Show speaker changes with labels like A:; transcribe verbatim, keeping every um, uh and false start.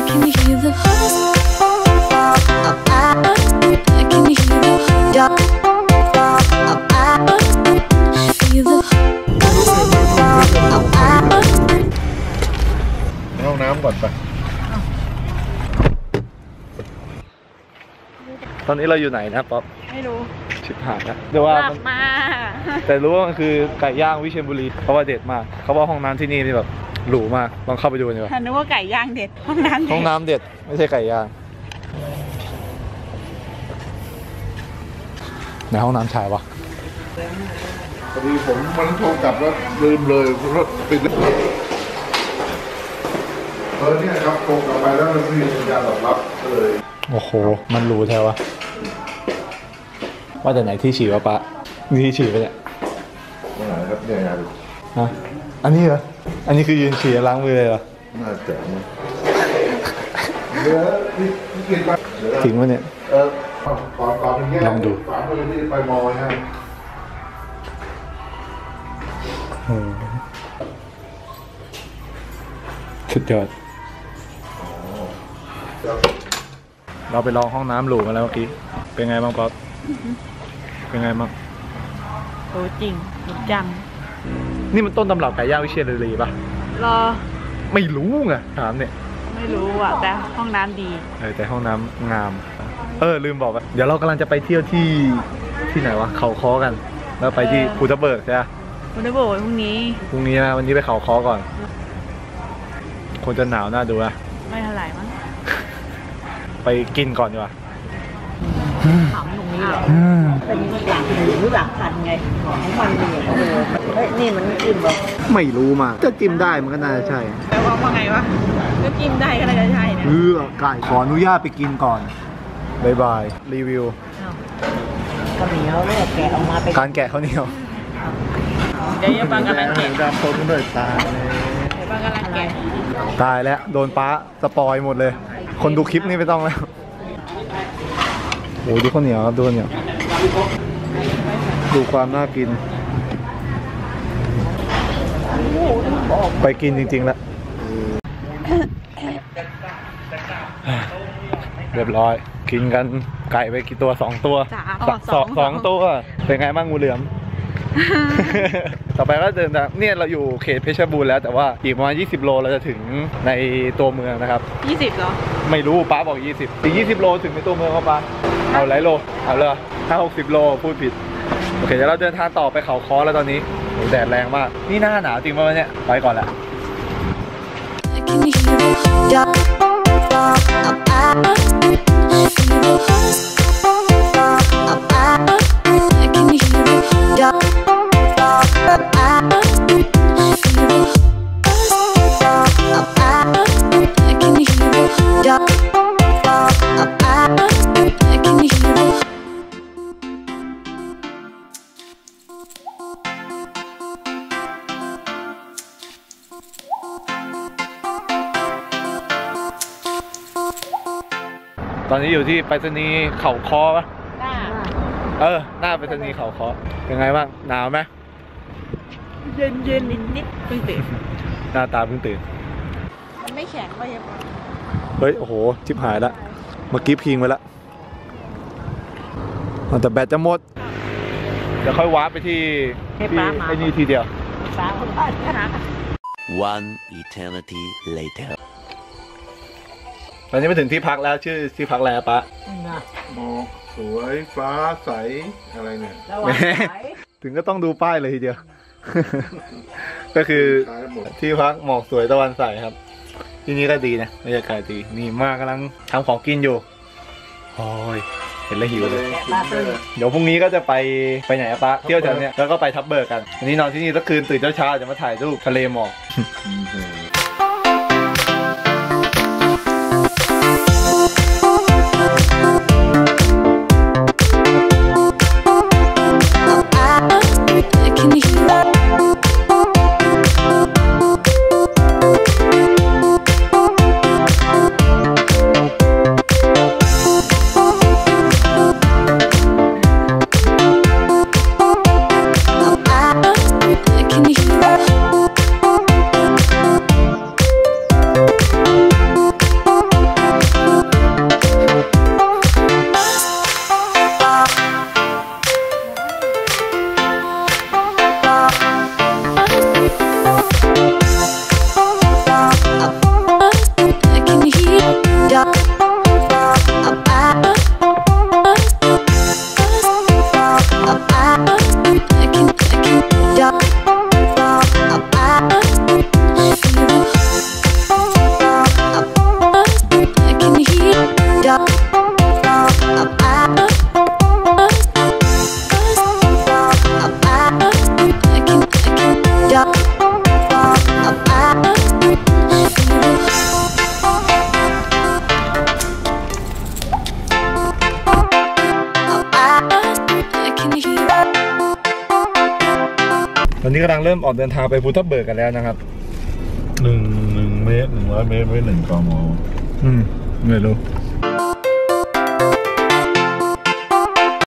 A: Can you hear the heart? I can hear the heart. Feel the heart.
B: ในห้องน้ำก่อนไปตอนนี้เราอยู่ไหนนะป๊อป
C: ไม่รู้
B: ชิบหายนะแต่ว่ามันมาแต่รู้ว่ามันคือไก่ย่างวิเชียรบุรีเพราะว่าเด็ดมากเขาบอกห้องน้ำที่นี่นี่แบบหรูมากลองเข้าไปดูดีกว่า
C: นึกว่าไก่ย่างเด็ดห้องน้ำ
B: ห้องน้ำเด็ดไม่ใช่ไก่ย่างในห้องน้ำชายวะ
D: พอดีผมมันโทรกลับแล้วลืมเลยรถปิดเออเนี่ยครับโทรกลับไปแล้วมันมีสัญญาณตอบรับเลย
B: โอ้โหมันรู้แท้วะว่าแต่ไหนที่ฉี่วะปะนี่ที่ฉี่ไปเนี่ย
D: ไม่ไหนครับเนี่ยนะ
B: ฮะอันนี้เหรออันนี้คือยืนฉี่ล้างมือเลยเหรอ
D: น่าจะนะเดี๋ยวนี่กินไป
B: ทิ้งวะเนี่ย
D: เออก่อนก่อนเป็นแง่
B: ลองดู
D: ฝามือที่ไปมอยฮะ
B: สุดยอดเราไปลองห้องน้ำหรูมาแล้วเมื่อกี้เป็นไงบ้างป๊อปเป็นไงบ้าง
C: โอ้จริงจริงจัง
B: นี่มันต้นตำรับไก่ย่างวิเชียรบุรีป่ะ
C: รอ
B: ไม่รู้ไงถามเนี่ย
C: ไม่รู้อ่ะแต่ห้องน้ำดี
B: เออแต่ห้องน้ำงามเออลืมบอกว่าเดี๋ยวเรากำลังจะไปเที่ยวที่ที่ไหนวะเขาค้อกันแล้วไปที่ภูทับเบิกใช่ไหม
C: ภูทับเบิกพรุ่งนี้
B: พรุ่งนี้นะวันนี้ไปเขาค้อก่อนคงจะหนาวน่าดูนะ
C: ไม่เท่าไหร่มั้ง
B: ไปกินก่อนดีกว่า
C: ถามตรงนี้เหรอเป็นหลักหรือหลักพันไงของมันเนี่ยเฮ้ยนี่มันจิ้มหรอ
B: ไม่รู้มาจะจิ้มได้มันก็น่าจะใช่
C: แปลว่าว่าไงวะก็จิ้มได้ก็น่าจะใช่เนี่ย
B: เออไก่ขออนุญาตไปกินก่อนบายบายรีวิว
C: ข้าวเหนียวเนี่ยแกะออกมาเป็น
B: การแกะข้าวเหนียว
C: เดี๋ยวปังกำลังแกะ
B: ดำต้นด้วยตา
C: ปังกำลังแกะ
B: ตายแล้วโดนป้าสปอยหมดเลยคนดูคลิปนี้ไม่ต้องแล้วโอ้ดูข้าวเหนียวครับดูข้าวเหนียวดูความน่ากินไปกินจริงๆแล้วเรียบร้อยกินกันไก่ไปกี่ตัวสองตัวสองสองตัวเป็นไงบ้างงูเหลือม ต่อไปก็เดินทางเนี่ยเราอยู่เขตเพชรบูรณ์แล้วแต่ว่าอีกประมาณยี่สิบโลเราจะถึงในตัวเมืองนะครับ
C: ยี่สิบเหรอ
B: ไม่รู้ป้าบอกยี่สิบอีกยี่สิบโลถึงในตัวเมืองครับป้าเอาหลายโลเอาเลยห้าหกสิบโลพูดผิดโอเคเดี๋ยวเราเดินทางต่อไปเขาค้อแล้วตอนนี้โหแดดแรงมากนี่หน้าหนาวจริงป่ะเนี่ยไปก่อนแหละตอนนี้อยู่ที่ไปรษณีย์เขาค้อปะเออหน้าไปรษณีย์เขาค้อเป็นไงบ้างหนาวไหม
C: เย็นเย็นนิดนิดเพิ่งตื่น
B: หน้าตาเพิ่งตื่น
C: มันไม่แข็งไปยัง
B: เฮ้ยโอ้โหชิบหายละเมื่อกี้พิงไปละแต่แบตจะหมดเดี๋ยวค่อยวาร์ปไปที่ที่ไอ้นี่ทีเดียว
E: One eternity later
B: ตอนนี้มาถึงที่พักแล้วชื่อที่พักอะไรปะ
D: หมอกสวยฟ้าใสอะไรเนี่ย
B: ถึงก็ต้องดูป้ายเลยทีเดียวก็คือที่พักหมอกสวยตะวันใสครับที่นี่ก็ดีนะบรรยากาศดีนี่มากกำลังทำของกินอยู่โอ้ยเห็นแล้วหิวเลยเดี๋ยวพรุ่งนี้ก็จะไปไปไหนปะเที่ยวแถวเนี้ยแล้วก็ไปทับเบิกกันวันนี้นอนที่นี่สักคืนตื่นเช้าๆจะมาถ่ายรูปทะเลหมอกอนนี้กำลังเริ่มออกเดินทางไปภูทับเบิกกันแล้วนะครับ
D: หนึ่งหนึ่งเมตรหนึ่งร้อยเมตรไว้หนึ่งกม
B: อืมไม่รู้
D: อ